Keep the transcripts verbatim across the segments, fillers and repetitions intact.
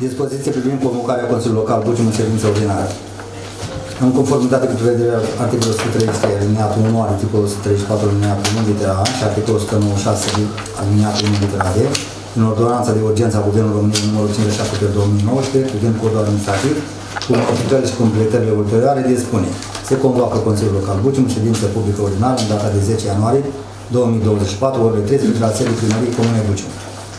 Dispoziție privind convocarea Consiliului Local Bucium în ședință ordinară. În conformitate cu prevederea articolul o sută treizeci și trei alineatul unu, articolul o sută treizeci și patru alineatul unu litera A și articolul o sută nouăzeci și șase alineatul unu litera D, în ordonanța de urgență a Guvernului României numărul cincizeci și șapte pe două mii nouăsprezece, privind codul administrativ, cu modificările și completările ulterioare, dispune: se convoacă Consiliul Local Bucium în ședință publică ordinară în data de zece ianuarie două mii douăzeci și patru, orele treisprezece, la sediul Primăriei Comunei Bucium.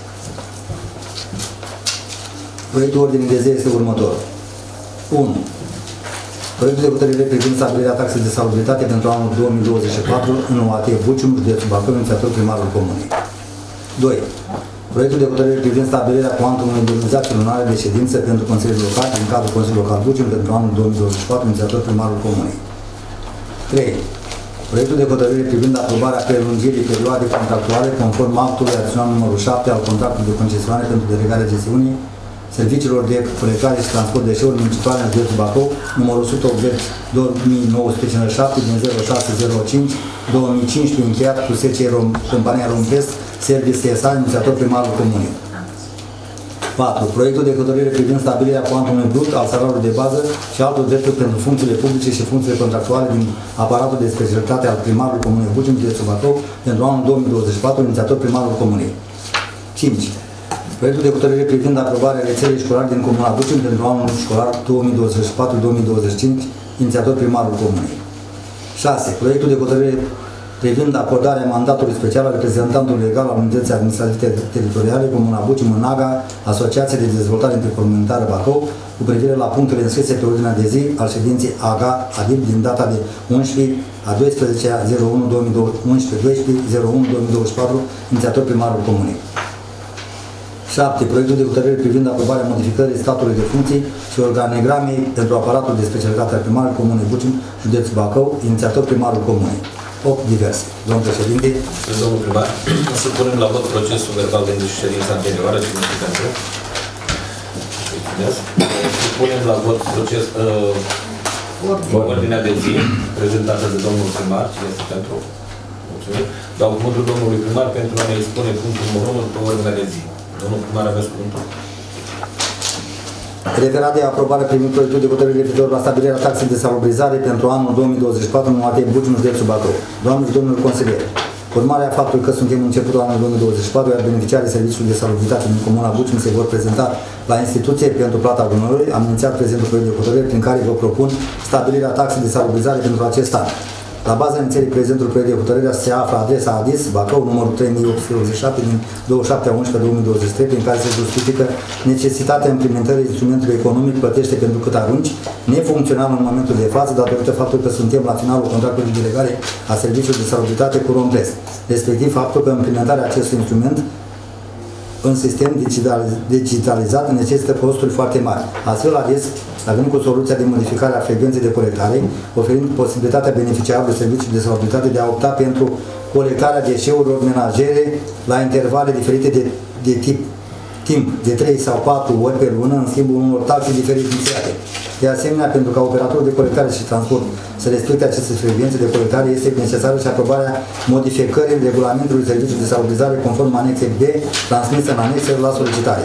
Proiectul ordinii de zi este următor. unu. Proiectul de hotărâre privind stabilirea taxei de salubritate pentru anul două mii douăzeci și patru în O A T Bucium, județul Bacău, inițiator primarul comunei. doi. Proiectul de hotărâre privind stabilirea cuantumului indemnizații lunare de ședință pentru Consiliul Local din cadrul Consiliului Local Bucium pentru anul două mii douăzeci și patru, inițiator primarul comunei. trei. Proiectul de hotărâre privind aprobarea prelungirii perioadei contractuale conform actului adițional numărul șapte al contractului de concesionare pentru delegarea gestiunii serviciilor de colectare și transport de deșeuri municipale în județul Bacău, numărul o sută optzeci două mii nouă sute cincizeci și șapte din zero șase zero cinci două mii cincisprezece, încheiat cu S C Rom, compania Rompest Service S A, inițiator primarul comunei. patru. Proiectul de hotărâre privind stabilirea cuantumului brut al salariului de bază și altor drepturi pentru funcțiile publice și funcțiile contractuale din aparatul de specialitate al primarului comunei Bucium, județul Bacău, pentru anul două mii douăzeci și patru, inițiator primarul comunei. cinci. Proiectul de hotărâre privind aprobarea rețelei școlare din Comuna Bucium pentru anul școlar două mii douăzeci și patru două mii douăzeci și cinci, inițiator primarul comunei. șase. Proiectul de hotărâre privind acordarea mandatului special al reprezentantului legal al Unității Administrative Teritoriale Comuna Bucium în AGA, Asociația de Dezvoltare Intercomunitară Bacău, cu privire la punctele înscrise pe ordinea de zi al ședinței AGA, adică din data de unsprezece a doisprezece zero unu două mii unsprezece, doisprezece zero unu două mii douăzeci și patru, inițiator primarul comunei. șapte. Proiectul de hotărâre privind aprobarea modificării statului de funcții și organigramei pentru aparatul de specialitate al primarului Comunei Bucium, județul Bacău, inițiator primarul comunei. opt. Diverse. Domnul președinte. Domnul primar, o să punem la vot procesul verbal de ședința anterioară. Cine este pentru? Să punem la vot proces, uh, ordinea de zi prezentată de domnul primar. Cine este pentru? Mulțumim. Dau cuvântul domnului primar pentru a ne expune punctul numărul unu pe ordinea de zi. Domnul primar, aveți cuvântul. Referat de aprobare privind proiectul de hotărâre referitor la stabilirea taxei de salubrizare pentru anul două mii douăzeci și patru în O A T Bucium, județul Bacău. Doamne și domnul consilier, urmarea faptului că suntem în începutul anului două mii douăzeci și patru, iar beneficiarii serviciului de salubritate din Comuna Bucium se vor prezenta la instituție pentru plata gunoiului, am inițiat prezentul proiect de hotărâre prin care vă propun stabilirea taxei de salubrizare pentru acest an. La baza inițierii prezentului proiect de hotărâre se află adresa A D I S, Bacău, numărul trei mii opt sute optzeci și șapte din douăzeci și șapte a unsprezece două mii douăzeci și trei, prin care se justifică necesitatea implementării instrumentului economic plătește pentru cât arunci, nefuncțional în momentul de față, datorită faptului că suntem la finalul contractului de delegare a serviciului de salubritate cu Rompest, respectiv faptul că implementarea acestui instrument în sistem digitalizat necesită costuri foarte mari. Astfel, A D I S a venit cu soluția de modificare a frecvenței de colectare, oferind posibilitatea beneficiarului serviciului de salubritate de a opta pentru colectarea deșeurilor menajere la intervale diferite de, de tip, timp, de trei sau patru ori pe lună, în schimbul unor taxe diferențiate. De asemenea, pentru ca operatorul de colectare și transport să respecte aceste frecvențe de colectare, este necesară și aprobarea modificării regulamentului serviciului de salubrizare conform anexei B, transmisă în anexă la solicitare.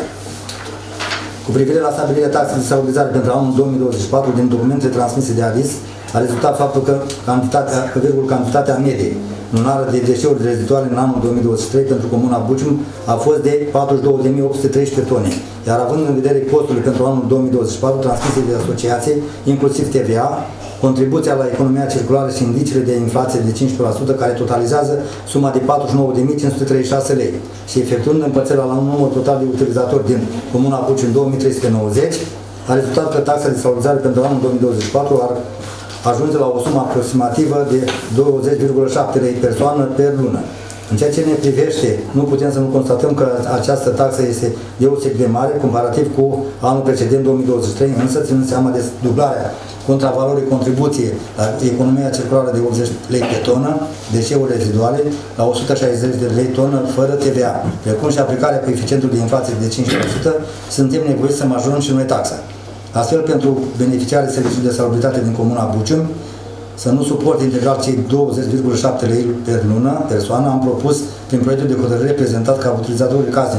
Cu privire la stabilirea taxei de salubrizare pentru anul două mii douăzeci și patru, din documentele transmise de A D I S, a rezultat faptul că cantitatea, că virgul, cantitatea medie lunară de deșeuri reziduale în anul două mii douăzeci și trei pentru Comuna Bucium a fost de patruzeci și două de mii opt sute treisprezece tone, iar având în vedere costurile pentru anul două mii douăzeci și patru transmise de asociație, inclusiv T V A, contribuția la economia circulară și indiciile de inflație de cincisprezece la sută, care totalizează suma de patruzeci și nouă de mii cinci sute treizeci și șase lei și efectuând împărțirea la un număr total de utilizatori din Comuna Bucium două mii trei sute nouăzeci, a rezultat că taxa de salubrizare pentru anul două mii douăzeci și patru ar ajunge la o sumă aproximativă de douăzeci virgulă șapte lei persoană per lună. În ceea ce ne privește, nu putem să nu constatăm că această taxă este deosebit de mare, comparativ cu anul precedent două mii douăzeci și trei, însă ținând seama de dublarea contravalorii contribuție la economia circulară de optzeci lei pe tonă, deșeuri reziduale, la o sută șaizeci de lei tonă fără T V A, precum și aplicarea coeficientului de inflație de cinci la sută, suntem nevoiți să majorăm și noi taxa. Astfel, pentru beneficiarii serviciului de salubritate din Comuna Bucium, să nu suporte integral cei douăzeci virgulă șapte lei per lună, persoană, am propus prin proiectul de hotărâre prezentat ca utilizatorii casnici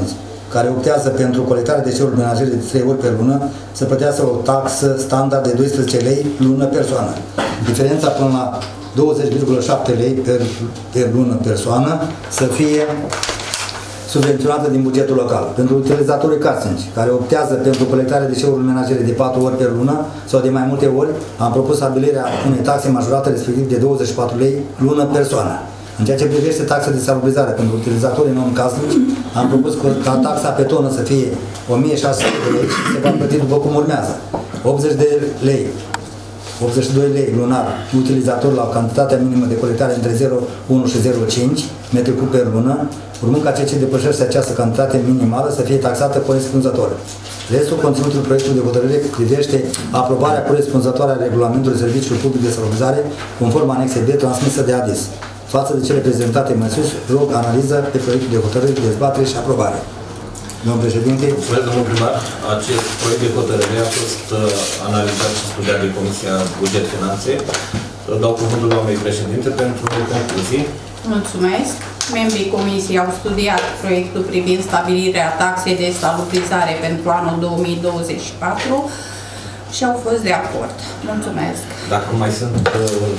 care optează pentru colectarea deșeurilor menajere de trei ori pe lună să plătească o taxă standard de doisprezece lei lună persoană. Diferența până la douăzeci virgulă șapte lei per, per lună persoană să fie subvenționată din bugetul local. Pentru utilizatorii casnici care optează pentru colectarea deșeurilor menajere de patru ori pe lună sau de mai multe ori, am propus stabilirea unei taxe majorate, respectiv de douăzeci și patru lei lună persoană. În ceea ce privește taxa de salubrizare pentru utilizatorii non-casnici, am propus ca taxa pe tonă să fie o mie șase sute de lei și se va plăti după cum urmează. optzeci de lei, optzeci și doi lei lunar utilizator la cantitatea minimă de colectare între zero virgulă unu și zero virgulă cinci metri cub per lună, urmând ca ceea ce depășește această cantitate minimală să fie taxată corespunzător. Restul conținutului proiectului de hotărâre privește aprobarea corespunzătoare a regulamentului serviciului public de salubrizare conform anexei B transmisă de ADIS. Față de cele prezentate mai sus, rog analiză pe proiectul de hotărâre, dezbatere și aprobare. Domnul președinte. Mulțumesc, domnul primar. Acest proiect de hotărâre a fost uh, analizat și studiat de Comisia Buget Finanțe. Dau cuvântul doamnei președinte pentru concluzii. Mulțumesc. Membrii Comisiei au studiat proiectul privind stabilirea taxei de salubrizare pentru anul două mii douăzeci și patru și au fost de acord. Mulțumesc. Dacă mai sunt uh,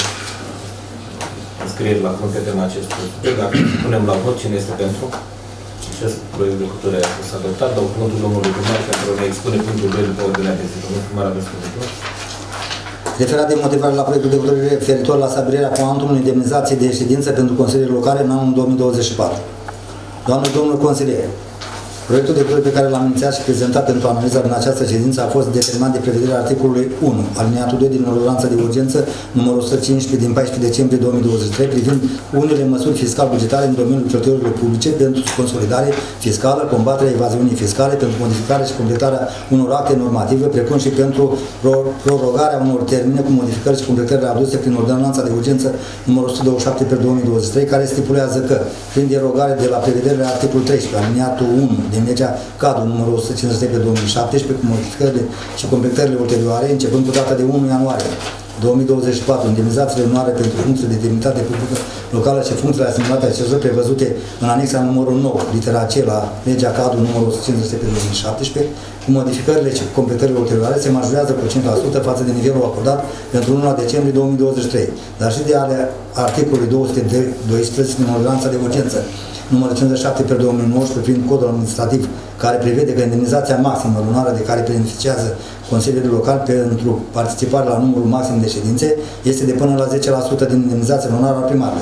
înscrieri la cuvânt pe tema acestui subiect, dacă punem la vot, cine este pentru? Acest proiect de hotărâre a fost adoptat. Dau cuvântul domnului primar pentru a ne expune punctul doi după ordinea de zi. Domnul primar, aveți cuvântul. Referat de motivare la proiectul de hotărâre referitor la stabilirea cuantumului indemnizației de ședință pentru consiliile locale în anul două mii douăzeci și patru. Doamne, domnul consilier, proiectul de hotărâre pe care l-am inițiat și prezentat pentru analiza din această ședință a fost determinat de prevederea articolului unu, aliniatul doi din ordonanța de urgență numărul o sută cincisprezece din paisprezece decembrie două mii douăzeci și trei privind unele măsuri fiscal-bugetare în domeniul cheltuielilor publice pentru consolidare fiscală, combaterea evaziunii fiscale, pentru modificarea și completarea unor acte normative, precum și pentru prorogarea unor termine cu modificări și completările aduse prin ordonanța de urgență numărul o sută douăzeci și șapte pe două mii douăzeci și trei, care stipulează că, prin derogare de la prevederile articolul treisprezece, aliniatul unu din legea cadru numărul o sută cincizeci și trei pe două mii șaptesprezece, cu modificările și completările ulterioare, începând cu data de unu ianuarie două mii douăzeci și patru, indemnizațiile anuale pentru funcții de demnitate publică locală și funcțiile asimilate acestor prevăzute în anexa numărul nouă, litera C la legea cadru numărul o sută cincizeci și trei pe două mii șaptesprezece, cu modificările și completările ulterioare, se majorează cu cinci la sută față de nivelul acordat pentru unu decembrie două mii douăzeci și trei, dar și de ale articolului două sute doisprezece din ordonanța de urgență numărul cincizeci și șapte pe două mii nouăsprezece privind codul administrativ, care prevede că indemnizația maximă lunară de care beneficiază consilierii locali pentru participare la numărul maxim de ședințe este de până la zece la sută din indemnizația lunară a primarului.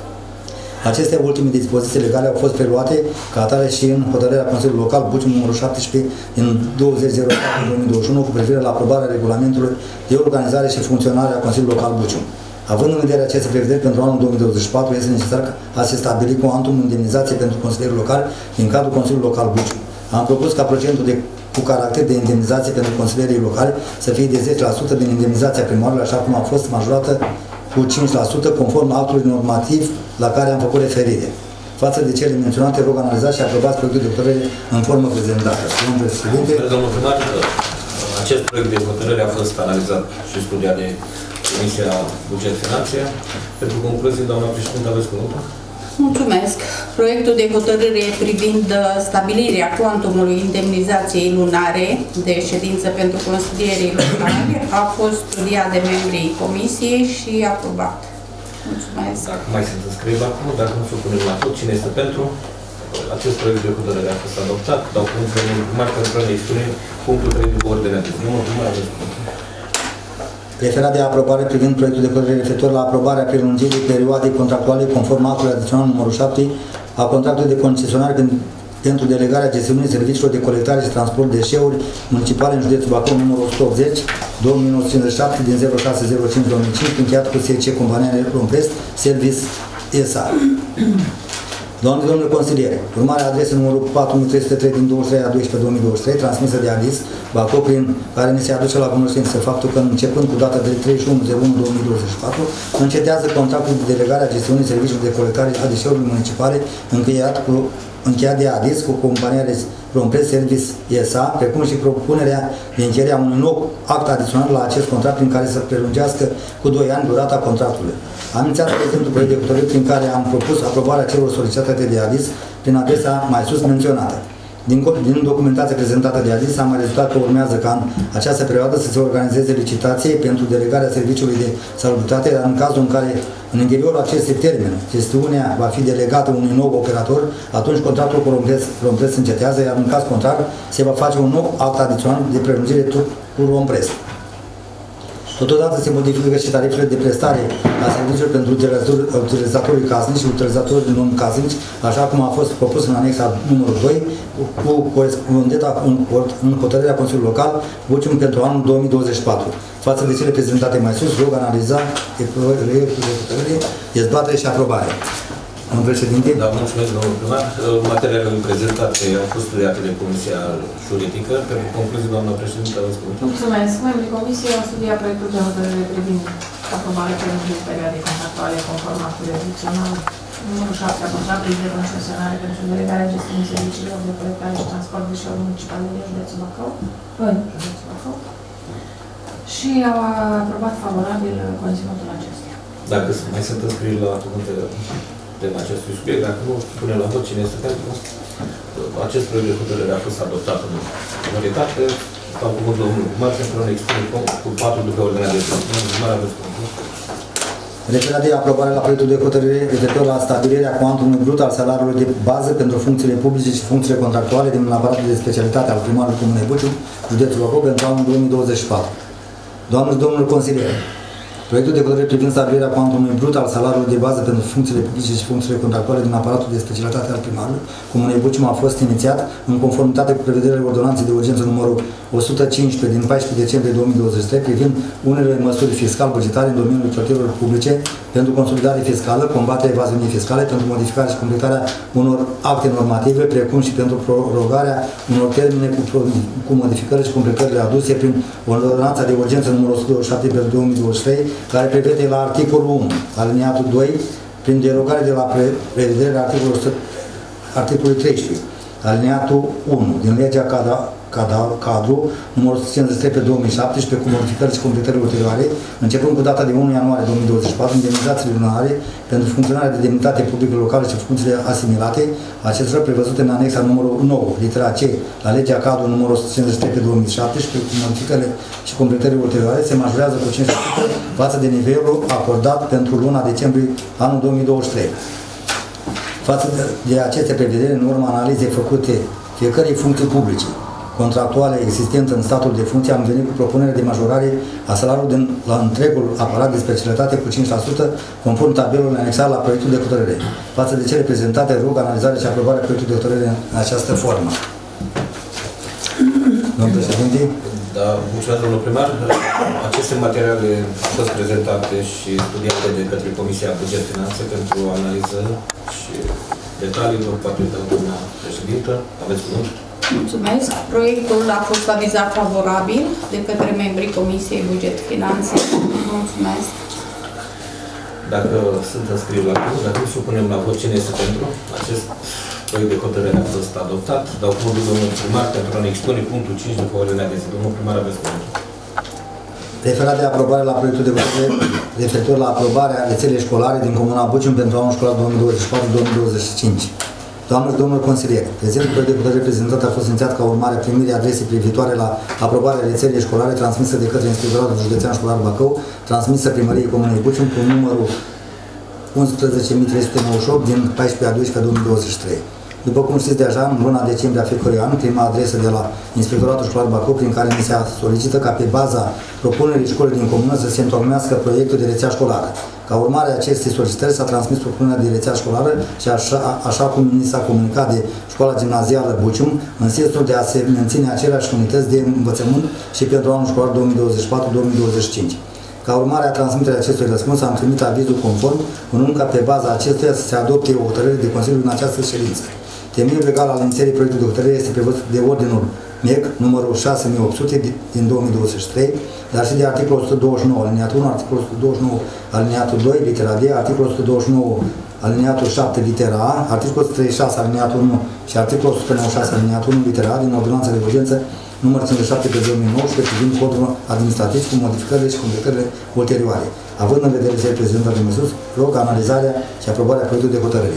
Aceste ultime dispoziții legale au fost preluate ca atare și în hotărârea Consiliului Local Bucium numărul șaptesprezece din douăzeci zero patru două mii douăzeci și unu cu privire la aprobarea regulamentului de organizare și funcționare a Consiliului Local Bucium. Având în vedere aceste prevederi pentru anul două mii douăzeci și patru, este necesar a se stabili cuantum indemnizație pentru consilierii locali din cadrul Consiliului Local Bucium. Am propus ca procentul de, cu caracter de indemnizație pentru consilierii locali să fie de zece la sută din indemnizația primarului, așa cum a fost majorată cu cinci la sută conform actului normativ la care am făcut referire. Față de cele menționate, rog analizați și aprobați proiectul de hotărâre în formă prezentată. Domnul președinte. Domnul primar, acest proiect de hotărâre a fost analizat și studiat de Comisia Buget Finanțe. Pentru concluzie, doamna președinte, aveți cuvântul. Mulțumesc. Proiectul de hotărâre privind stabilirea cuantumului indemnizației lunare de ședință pentru consilierii locali a fost studiat de membrii Comisiei și aprobat. Mulțumesc. Dacă mai sunt înscrieri acum, dacă nu se pune la tot, cine este pentru? Acest proiect de hotărâre a fost adoptat. Dau cuvântul domnului primar pentru a ne expune punctul trei de ordinea de zi. Domnul primar, aveți cuvântul. Referat de aprobare privind proiectul de hotărâre referitor la aprobarea prelungirii perioadei contractuale conform actului adițional numărul șapte a contractului de concesionare pentru delegarea gestiunii serviciilor de colectare și transport de deșeuri municipale în județul Bacău numărul o sută optzeci două mii nouă sute cincizeci și șapte din zero șase zero cinci două mii cinci încheiat cu S C Compania Romprest Service S A. Doamne, domnule consiliere, urmarea adresei numărul patru mii trei sute trei din douăzeci și trei a doisprezece două mii douăzeci și trei, transmisă de ADIS Bacău, prin care ne se aduce la cunoștință faptul că, începând cu data de treizeci și unu unu două mii douăzeci și patru, încetează contractul de delegare a gestiunii serviciilor de colectare a deșeurilor municipale încheiat, cu, încheiat de ADIS cu compania Romprest Service S A, precum și propunerea de încheierea unui nou act adițional la acest contract prin care să prelungească cu doi ani durata contractului. Am inițiat prezentul proiect de hotărâre prin care am propus aprobarea celor solicitate de ADIS prin adresa mai sus menționată. Din, din documentația prezentată de Adis a mai rezultat că urmează ca în această perioadă să se organizeze licitație pentru delegarea serviciului de salubritate, dar în cazul în care în interiorul acestui termen gestiunea va fi delegată unui nou operator, atunci contractul cu Rompress încetează, iar în caz contrar se va face un nou act adițional de prelungire cu Rompress. Totodată se modifică și tarifele de prestare a serviciilor pentru utilizatorii casnici și utilizatorii non-casnici, așa cum a fost propus în anexa numărul doi, cu corespondenta în hotărârea Consiliului Local, Bucium pentru anul două mii douăzeci și patru. Față de cele prezentate mai sus, rog analiza proiectul de hotărâre, dezbatere și aprobare. Domnul președinte? Da, mulțumesc, domnul primar. Materialele prezentate au fost studiate de Comisia Juridică. Pentru concluzie, doamna președinte, aveți cuvântul. Mulțumesc. Membrii Comisiei au studiat proiectul de hotărâre privind aprobarea prelungirii perioadei contractuale conform actului adițional numărul șapte a contractului de concesionare pentru delegarea gestiunii serviciilor de proiectare și transport deșeuri municipale de județul Bacău, în județul Bacău, și au aprobat favorabil conținutul acestuia. Dacă mai sunt înscrieri la cuvântele tema acestui subiect, dacă nu, punem la vot cine este pentru. Acest proiect de hotărâre a fost adoptat în majoritate. Stau cuvântul domnului primar pentru a ne expune cu patru după ordinea de zi. Domnul primar, aveți cuvântul. Referat de aprobare la proiectul de hotărâre referitor la stabilirea cuantumului brut al salariului de bază pentru funcțiile publice și funcțiile contractuale din aparatul de specialitate al primarului Comunei Bucium, județul Bacău, pentru anul două mii douăzeci și patru. Doamnelor și domnilor consilieri, proiectul de hotărâre privind stabilirea cuantumului brut al salariului de bază pentru funcțiile publice și funcțiile contractuale din aparatul de specialitate al primarului Comunei Bucium a fost inițiat în conformitate cu prevederile ordonanței de urgență numărul o sută cincisprezece din paisprezece decembrie două mii douăzeci și trei privind unele măsuri fiscal-bugetare în domeniul cheltuielilor publice pentru consolidare fiscală, combaterea evaziunii fiscale, pentru modificarea și completarea unor acte normative, precum și pentru prorogarea unor termene cu, cu modificări și completările aduse prin ordonanța de urgență numărul o sută douăzeci și șapte pe două mii douăzeci și trei, care prevede la articolul unu, aliniatul doi, prin derogare de la prevederea articolului, articolului treisprezece, aliniatul unu, din legea Cada, Cada, Cadru, numărul o sută cincizeci și trei pe două mii șaptesprezece, cu modificări și completări ulterioare, începând cu data de unu ianuarie două mii douăzeci și patru, indemnizațiile lunare pentru funcționarea de demnitate publică locală și funcțiile asimilate, acestea prevăzute în anexa numărul nouă, litera C, la legea Cadru, numărul o sută cincizeci și trei pe două mii șaptesprezece, cu modificările și completările ulterioare, se majorează cu cinci la sută față de nivelul acordat pentru luna decembrie anul două mii douăzeci și trei. Față de aceste prevederi, în urma analizei făcute fiecărei funcții publice contractuale existente în statul de funcție, am venit cu propunerea de majorare a salariului din, la întregul aparat de specialitate cu cinci la sută, conform tabelului anexat la proiectul de hotărâre. Față de cele prezentate, rog analizarea și aprobarea proiectului de hotărâre în această formă. Domnul președinte? Da, mulțumesc, domnul primar. Aceste materiale au fost prezentate și studiate de către Comisia Buget Finanțe pentru analiză și detalii, vă poate da doamna președintă. Aveți cuvânt. Mulțumesc. Proiectul a fost avizat favorabil de către membrii Comisiei Buget Finanțe. Mulțumesc. Dacă sunt înscrieri la cuvânt, dacă supunem la vot cine este pentru acest proiect de hotărâre a fost adoptat. Dau cuvântul domnului primar pentru a ne expune punctul cinci după ordinea de zi. Domnul primar, aveți cuvântul. Referat de aprobare la proiectul de hotărâre referitor la aprobarea rețelei școlare din Comuna Bucium pentru anul școlar două mii douăzeci și patru două mii douăzeci și cinci. Doamnelor și domnilor consilieri, prezentul proiect de hotărâre prezentat a fost inițiat ca urmare a primirii adresei privitoare la aprobarea rețelei școlare transmisă de către Inspectoratul Județean Școlar Bacău, transmisă Primăriei Comunei Bucium cu numărul unsprezece mii trei sute nouăzeci și opt din paisprezece a doisprezece a două mii douăzeci și trei. După cum știți deja, în luna decembrie a fiecărui an, prima adresă de la Inspectoratul Școlar Bacău, prin care mi se solicită ca pe baza propunerii școlii din comună să se întocmească proiectul de rețea școlară. Ca urmare a acestei solicitări s-a transmis propunerea de rețea școlară și așa, așa cum mi s-a comunicat de Școala Gimnazială Bucium, în sensul de a se menține aceleași unități de învățământ și pentru anul școlar două mii douăzeci și patru două mii douăzeci și cinci. Ca urmare a transmiterii acestui răspuns, am primit avizul conform, urmând ca pe baza acestuia să se adopte o hotărâre de Consiliu în această ședință. Temeiul legal al inițierii proiectului de hotărâre este prevăzut de ordinul M E C numărul șase mii opt sute din două mii douăzeci și trei, dar și de articolul o sută douăzeci și nouă aliniatul unu, articolul o sută douăzeci și nouă aliniatul doi, litera D, articolul o sută douăzeci și nouă aliniatul șapte, litera A, articolul o sută treizeci și șase aliniatul unu și articolul o sută nouăzeci și șase aliniatul unu, litera A din ordonanța de urgență numărul cincizeci și șapte pe două mii nouăsprezece privind codul administrativ cu modificările și completările ulterioare. Având în vedere cele prezentate de sus, rog analizarea și aprobarea proiectului de hotărâre.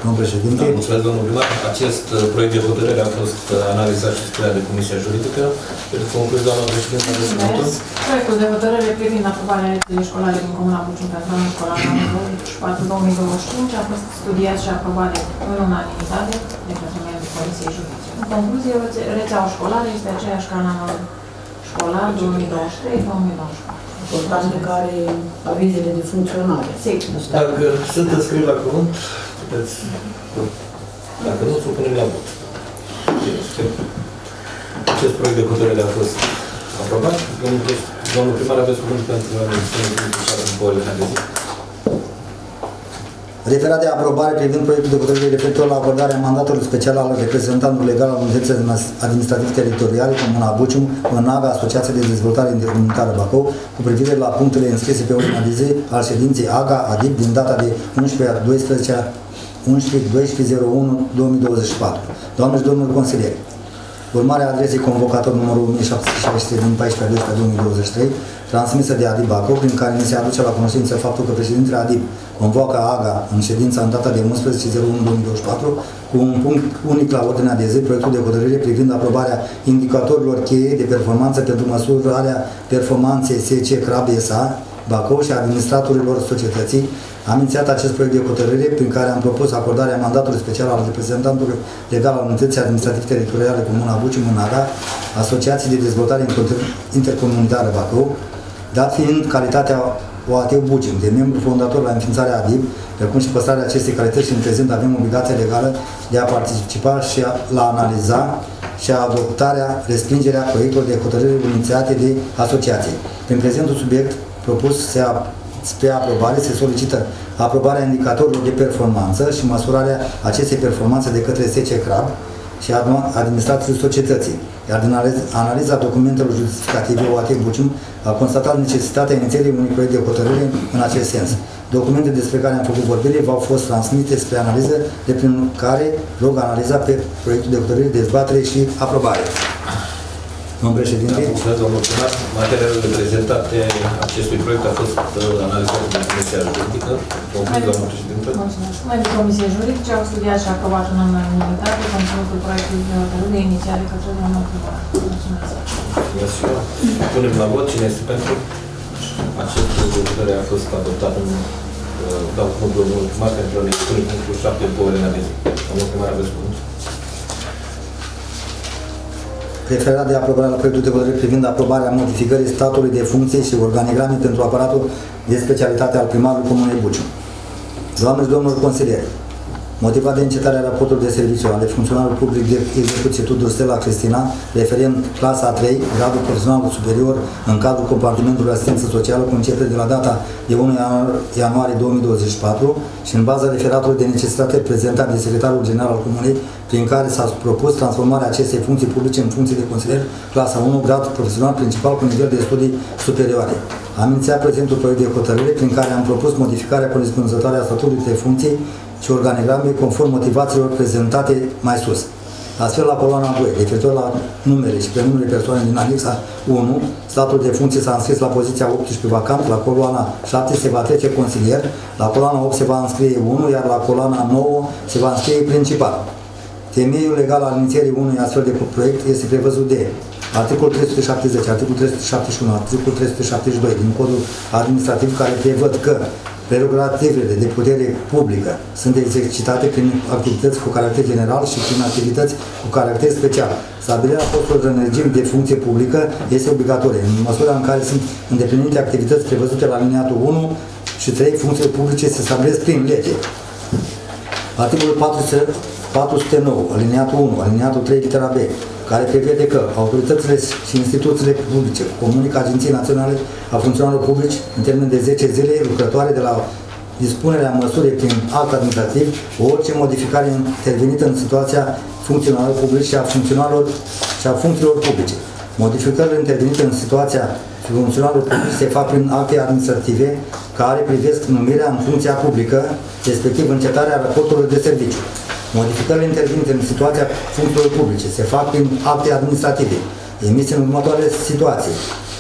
Domnul președinte. Mulțumesc, domnul primar. Acest proiect de hotărâre a fost analizat și studiat de Comisia Juridică. Pentru concluzie, doamna președinte, aveți cuvântul. Proiectul de hotărâre privind aprobarea rețelei școlare din Comuna Bucium pentru anul școlar două mii douăzeci și patru două mii douăzeci și cinci a fost studiat și aprobat în unanimitate de către membrii Comisiei Juridice. În concluzie, rețeaua școlară este aceeași ca în anul școlar două mii douăzeci și trei două mii douăzeci și patru. Important de care avizele de funcționare. Sigur. Dacă sunt înscriși la cuvânt, puteți... Dacă nu, supunem la vot. Acest proiect de hotărâre a fost aprobat. Domnul primar, aveți cuvânt pentru a ne spune după ordinea de zi. Referat de aprobare privind proiectul de hotărâre referitor la acordarea mandatului special al reprezentantului legal al Unității Administrativ-Teritoriale Comuna Bucium în AGA, Asociația de Dezvoltare Intercomunitară Bacău, cu privire la punctele înscrise pe ordinea de zi al ședinței AGA ADIP din data de unsprezece a doisprezece unu două mii douăzeci și patru. Doamne și domnul consilieri, urmarea adresei convocator numărul o mie șapte sute șaizeci și trei din paisprezece a doisprezece a două mii douăzeci și trei, transmisă de ADIP Bacău, prin care ne se aduce la cunoștință faptul că președintele ADIP convoacă AGA în ședința în data de unsprezece unu două mii douăzeci și patru cu un punct unic la ordinea de zi, proiectul de hotărâre privind aprobarea indicatorilor cheie de performanță pentru măsurarea performanței S C CRAB S A Bacău și administratorilor societății. Am inițiat acest proiect de hotărâre prin care am propus acordarea mandatului special al reprezentantului legal al Unității Administrativ-Teritoriale Comuna Bucium în AGA, Asociații de Dezvoltare Intercomunitară Bacău, dat fiind calitatea O A T Bucium de membru fondator la înființarea ADIP, precum și păstrarea acestei calități și în prezent avem obligația legală de a participa și a, la analiza și a adoptarea, respingerea proiectelor de hotărâre inițiate de asociație. Prin prezentul subiect propus se a spre aprobare se solicită aprobarea indicatorilor de performanță și măsurarea acestei performanțe de către S C CRAB și administrației societății. Iar din analiza documentelor justificative O A T Bucium a constatat necesitatea inițierii unui proiect de hotărâre în acest sens. Documente despre care am făcut vorbire v-au fost transmite spre analiză, de prin care rog analiza pe proiectul de hotărâre, dezbatere și aprobare. Domnul președinte. Mulțumesc, domnul primar. Materialele prezentate acestui proiect a fost analizate de Comisia Juridică. Mulțumesc, domnul președinte. Mulțumesc. Membrii Comisiei Juridice au studiat și aprobat în unanimitate conținutul proiectului de hotărâre inițiat de către domnul primar. Mulțumesc. Mulțumesc și eu. Punem la vot. Cine este pentru? Acest proiect de hotărâre a fost adoptat în dau cuvântul domnului primar pentru a ne spune punctul șapte pe ordinea de zi. Domnul primar, aveți cuvântul. Referat de aprobare la proiectul de hotărâre privind aprobarea modificării statului de funcție și organigrame pentru aparatul de specialitate al primarului Comunei Bucium. Doamne și domnilor consilieri, motivat de încetarea raportului de serviciu ale funcționarului public de execuție Tudor Stella Cristina, referent clasa a trei, gradul profesional superior, în cadrul compartimentului asistență socială, cu începere de la data de unu ianuarie două mii douăzeci și patru și în baza referatului de necesitate prezentat de secretarul general al Comunei, prin care s-a propus transformarea acestei funcții publice în funcții de consilier clasa unu, grad profesional principal cu nivel de studii superioare. Am inițiat prezentul proiect de hotărâre prin care am propus modificarea corespunzătoare a statutului de funcții și organigrame conform motivațiilor prezentate mai sus. Astfel, la coloana doi, referitor la numele și prenumele persoane din anexa unu, statul de funcție s-a înscris la poziția optsprezece vacant, la coloana șapte se va trece consilier, la coloana opt se va înscrie unu, iar la coloana nouă se va înscrie principal. Temeiul legal al inițierii unui astfel de proiect este prevăzut de articolul trei sute șaptezeci, articolul trei sute șaptezeci și unu, articolul trei sute șaptezeci și doi din Codul Administrativ, care prevăd că prerogativele de putere publică sunt exercitate prin activități cu caracter general și prin activități cu caracter special. Stabilirea posturilor în regim de funcție publică este obligatorie, în măsura în care sunt îndeplinite activități prevăzute la alineatul unu și trei, funcțiile publice se stabilesc prin lege. Articolul patru sute nouă, alineatul unu, alineatul trei, litera B, care prevede că autoritățile și instituțiile publice comunică Agenției Naționale a Funcționarilor Publici în termen de zece zile lucrătoare de la dispunerea măsurii prin act administrativ orice modificare intervenită în situația funcționarilor publici și a funcționarilor și a funcțiilor publice. Modificările intervenite în situația funcționarilor publici se fac prin acte administrative care privesc numirea în funcția publică, respectiv încetarea raportului de serviciu. Modificările intervenite în situația funcțiilor publice se fac prin acte administrative, emise în următoarele situații.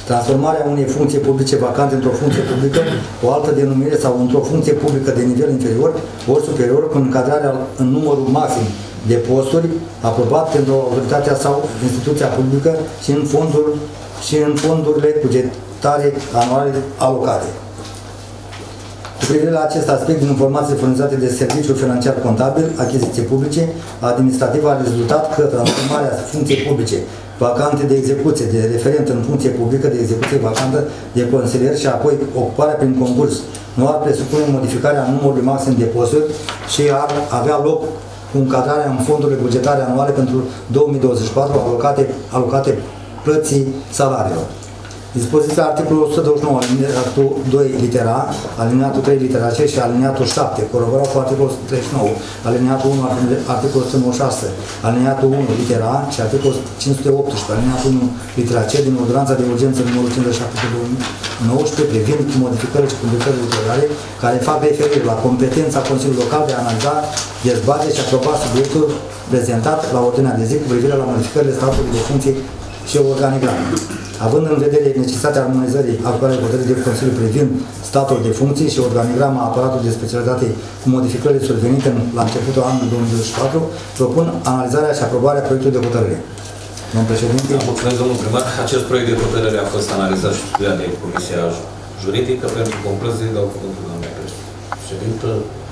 transformarea unei funcții publice vacante într-o funcție publică, o altă denumire sau într-o funcție publică de nivel inferior ori superior, cu încadrarea în numărul maxim de posturi aprobat pentru autoritatea sau instituția publică și în fondul și în fondurile bugetare anuale alocate. Cu privire la acest aspect, din informații furnizate de Serviciul Financiar Contabil, Achiziții Publice, Administrativ a rezultat că transformarea funcției publice vacante de execuție, de referent în funcție publică de execuție vacantă de consilier și apoi ocuparea prin concurs nu ar presupune modificarea numărului maxim de posturi și ar avea loc cu încadrarea în fondurile bugetare anuale pentru două mii douăzeci și patru alocate, alocate plății salariilor. Dispoziția articolului o sută douăzeci și nouă, alineatul doi, litera A, alineatul trei, litera C și alineatul șapte, coroborat cu articolul o sută treizeci și nouă, alineatul unu, articolul o sută nouăzeci și șase, alineatul unu, litera A și articolul cinci sute optsprezece, alineatul unu, litera C din ordonanța de urgență numărul cincizeci și șapte pe două mii nouăsprezece privind modificările și publicările ulterioare care fac referire la competența Consiliului Local de a analiza, dezbate și aproba subiectul prezentat la ordinea de zi cu privire la modificările statului de funcții și organigrame. Având în vedere necesitatea armonizării actualei hotărâri de Consiliu privind statul de funcții și organigrama aparatului de specialitate cu modificările survenite la începutul anului două mii douăzeci și patru, propun analizarea și aprobarea proiectului de hotărâre. Domnul președinte. Mulțumesc, domnul primar. Acest proiect de hotărâre a fost analizat și studiat de Comisia Juridică. Pentru concluzie, dau cuvântul doamnei președintă.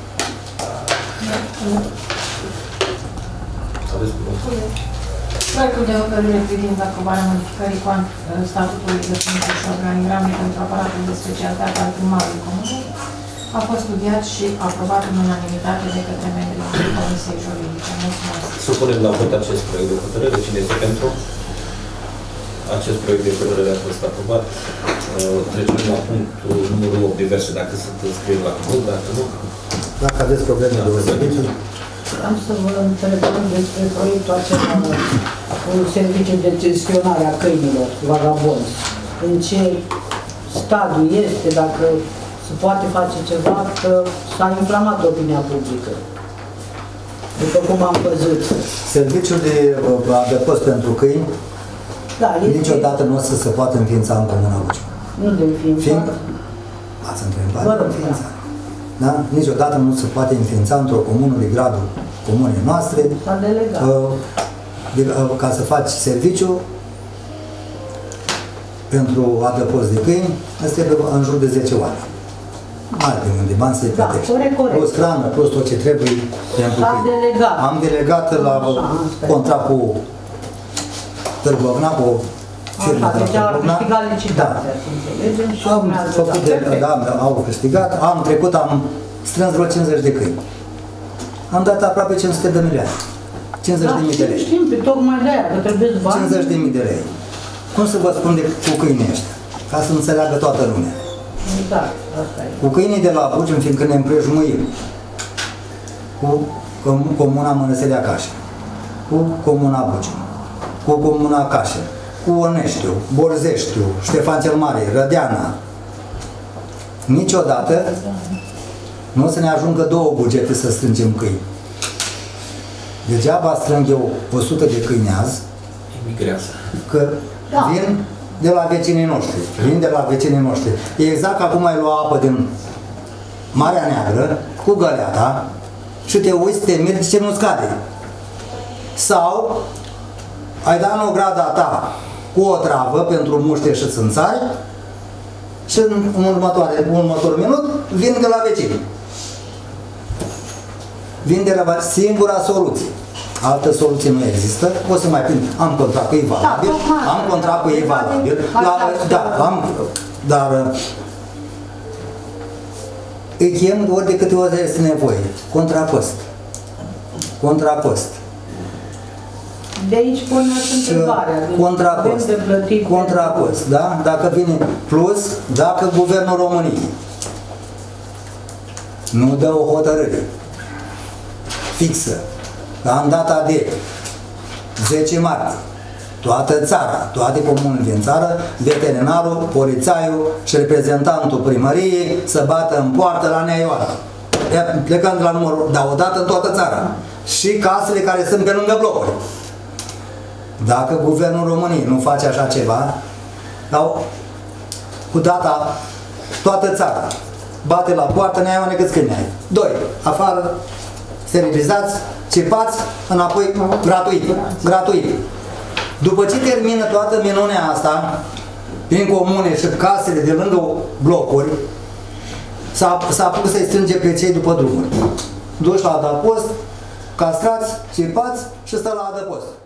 Aveți cuvântul. Proiectul de hotărâre privind aprobarea modificării statutului de funcție și organigrame pentru aparatul de specialitate al primarului comunei a fost studiat și aprobat în unanimitate de către membrii Comisiei Juridice. Mulțumesc. Supunem la vot acest proiect de hotărâre. Cine este pentru? Acest proiect de hotărâre a fost aprobat. Trecem la punctul numărul opt, diverse, dacă sunt înscrieri la cuvânt, dacă nu. Dacă aveți probleme de serviciu. Am să vă întrebăm despre proiectul acesta cu serviciu de gestionare a câinilor, vagabonzi. În ce stadiu este, dacă se poate face ceva, că s-a inflamat opinia publică. După cum am văzut. Serviciul de adăpost pentru câini, da, este... niciodată nu o să se poată înființa în Comuna Buciu. Nu de înființat. Fiind... Ați întrebat de înființare. Da? Niciodată nu se poate înființa într-o comună de gradul comunei noastre uh, de, uh, ca să faci serviciu pentru adăpost de câini, îți trebuie în jur de zece oameni. Mai de unde bani să-i plătești. Da, plus hrană, plus tot ce trebuie pentru câini. Delegat. Am delegat la contract cu Târgu Băvna, cu firma de Târgu Băvna. Au câștigat licitația, să înțelegem, și am făcut de, da, au câștigat. Anul trecut am strâns vreo cincizeci de câini. Am dat aproape cinci sute de milioane. cincizeci de mii de lei. Știm, pe tocmai de aia, că trebuie bani. cincizeci de mii de lei. Cum să vă spun de cu câinii ăștia? Ca să înțeleagă toată lumea. Da, asta e. Cu câinii de la Bucium, fiindcă ne împrejmuim cu Comuna Mănăstirea Cașa, cu Comuna Bucium, cu Comuna Cașa, cu Oneștiu, Borzeștiu, Ștefan cel Mare, Rădeana. Niciodată nu o să ne ajungă două bugete să strângem câini. Degeaba strâng eu o sută de câini azi, că da. vin de la vecinii noștri, vin de la vecinii noștri. E exact ca cum ai lua apă din Marea Neagră cu găleata și te uiți, te miri ce nu scade. Sau ai dat în ograda ta cu o travă pentru muște și țânțari și în următoare, în următorul minut vin de la vecini. Vin de la singura soluție. Altă soluție nu există. O să mai prind. Am contract cu ei valabil. Da, am contract cu ei valabil. La, da, am, dar îi chem ori de câte ori este nevoie. Contracost. Contracost. De aici porneați întrebarea. Contracost. Contracost, da? Dacă vine plus, dacă Guvernul României nu dă o hotărâre fixă, ca în data de zece martie, toată țara, toate comunele din țară, veterinarul, polițaiul și reprezentantul primăriei să bată în poartă la Neaioara. Plecând la numărul, dar odată în toată țara. Și casele care sunt pe lângă blocuri. Dacă Guvernul României nu face așa ceva, Au, cu data toată țara. Bate la poartă, ne-ai oameni câți câini ai. Doi, afară, sterilizați, țipați, înapoi, gratuit. Gratuit. După ce termină toată minunea asta, prin comune și casele de lângă blocuri, s-a apucat să-i strânge pe cei după drumuri. Duși la adăpost, castrați, țipați și stă la adăpost.